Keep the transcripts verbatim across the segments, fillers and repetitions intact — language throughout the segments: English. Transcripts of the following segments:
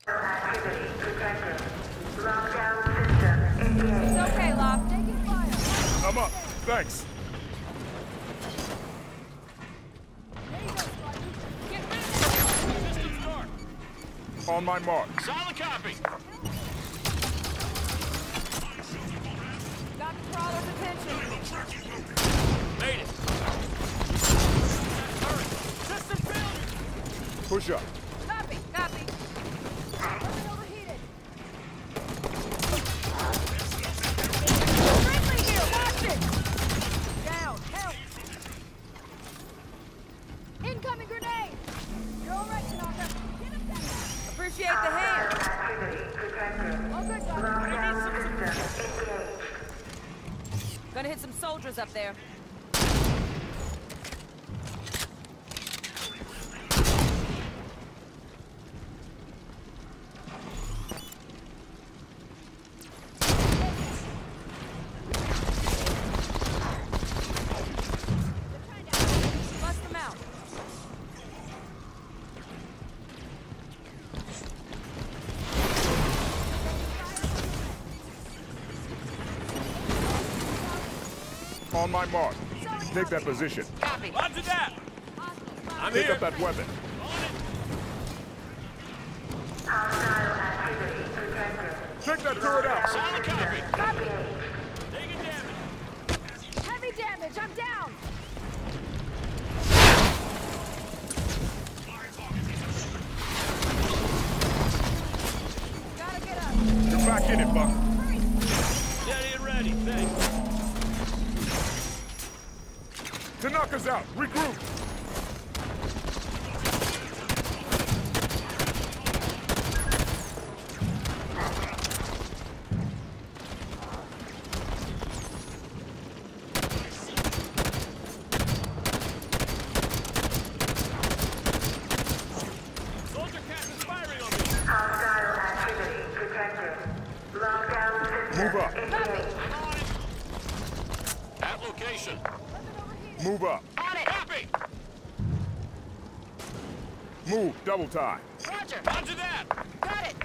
Activity detected. Lockdown system engaged. It's okay, Locke. Taking fire. I'm up. Thanks. There you go, Sparky. Get rid of it. Systems dark. On my mark. Solid copy. Got the crawler's attention. Made it. System failure. Push up. Copy, copy. Weapon overheated. Friendly here, watch it! Down, help! Incoming grenade! You're all right, Tanaka. Get him down. Appreciate the hand. Activity detected. All good, Doc. Lockdown system engaged. Gonna hit some soldiers up there. Bust them out. On my mark. Take that position. Copy. Roger that. I'm Pick here. up that weapon. Hostile activity detected. Take that turret out. Solid copy. Copy. Taking damage. Heavy damage. I'm down. Gotta get up. You're back in it, Buck. Steady and ready. Thanks. Tanaka's out. Regroup. Soldier cat is firing on me. Hostile activity detected. Lockdown system Move up. engaged. I'm on it. At location. Move up. On it. Copy. Move. Double tie. Roger. Roger that. Got it.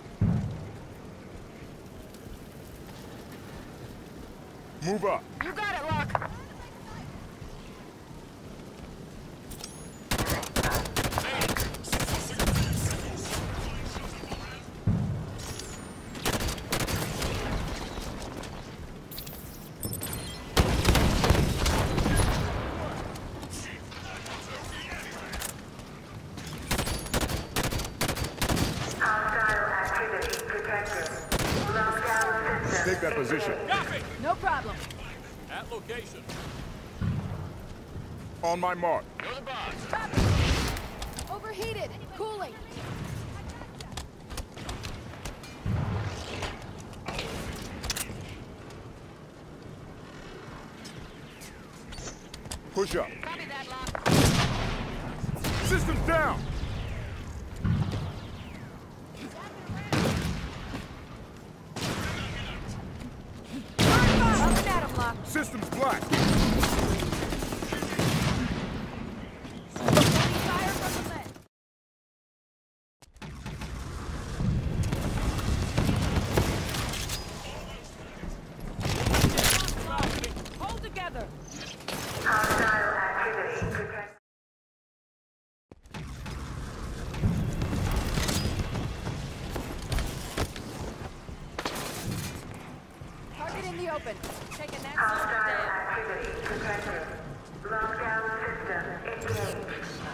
Move up. You got it, Locke. Hostile activity detected. Lockdown system Take that position. Copy. No problem. At location. On my mark. You're the boss. Copy. Overheated. Cooling. Push up. Copy that, Locke. Systems down. Up and at him, Locke. Systems black. Fire from the lead. Hold together. Hostile activity detected. Target in the open. Take a next Hostile down. activity detected. Lockdown system engaged.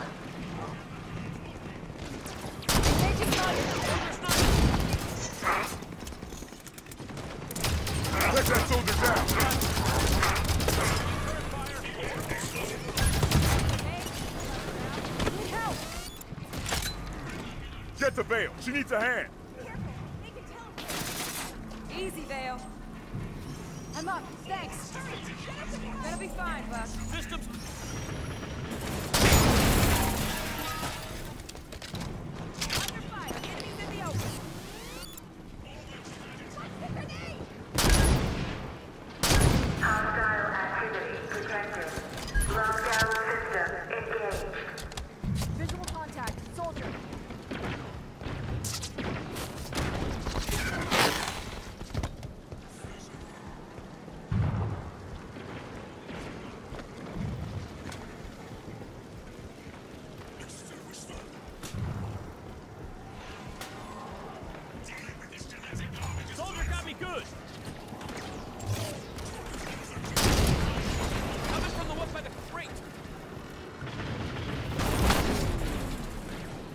Engaging target. Take that soldier down. Need help. Get to Vale. She needs a hand. Easy, Vale. I'm up. Thanks. Gonna be fine, Buck. Systems. Under fire. Enemies in the open. Hostile activity detected. Lockdown system engaged. Visual contact. Soldier.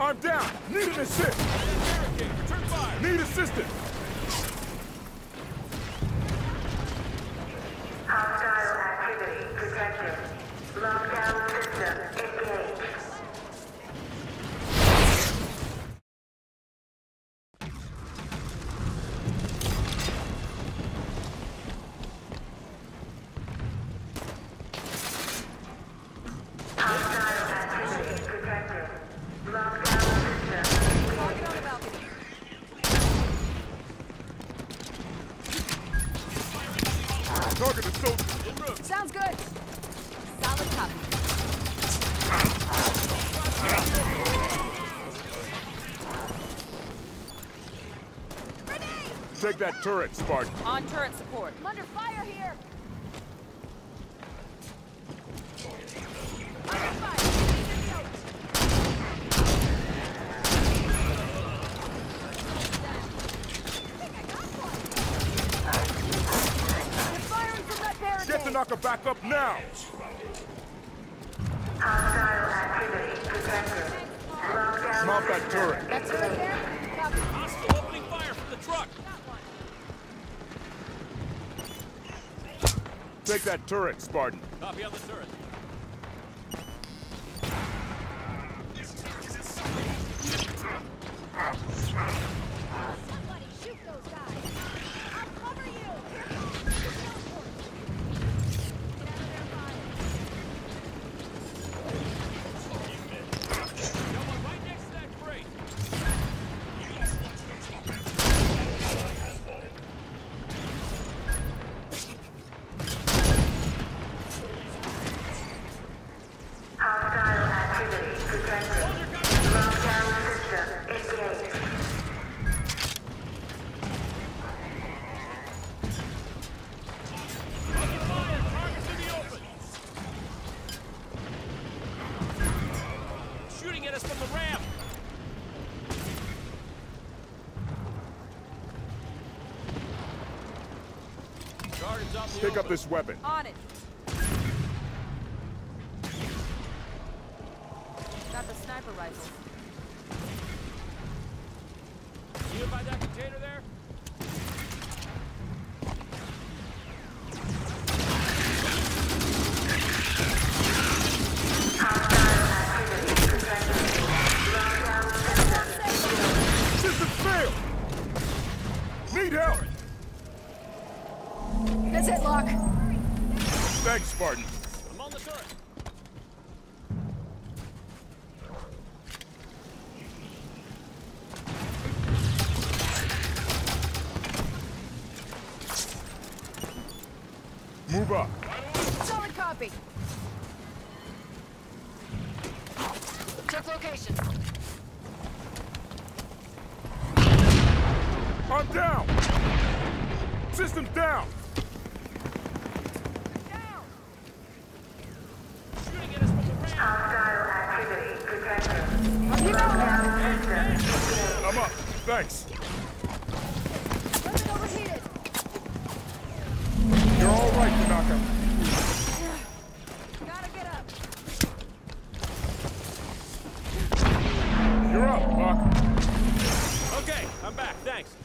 I'm down! Need an assist! Barricade. Return fire. Need assistance! Hostile activity detected. Lockdown system engaged. Hostile activity detected. Lockdown system Target on the balcony. Target is soldier. En route. Sounds good. Solid copy. Grenade! Take that turret, Spartan. On turret support. I'm under fire here. Under fire. They're firing from that barricade. Get the knocker back up now! Hostile activity detected. Lockdown Mount that system turret. That's right there. Copy. Hostile opening fire from the truck. Take that turret, Spartan. Copy on the turret. Somebody shoot those guys. I'll cover you. Here comes the transport. Get out of their fire. Got one right next to that crate. Hostile activity detected. Lockdown system engaged. Under fire. Targets in the open. Shooting at us from the ramp. Target's out in the Pick up open. this weapon. On it. Got the sniper rifle. See you by that container there? Hostile activity detected. Lockdown system. System failed! Need help! That's it, Locke. Thanks, Spartan. I'm on the turret. Move up. Solid copy. Check location. I'm down! System down! Down. Shooting at us from the ramp. Hostile activity detected. I'll keep out. Lockdown system engaged. I'm up. Thanks. Weapon overheated. You're all right, Tanaka. Gotta get up. You're up, Buck. Okay, I'm back. Thanks.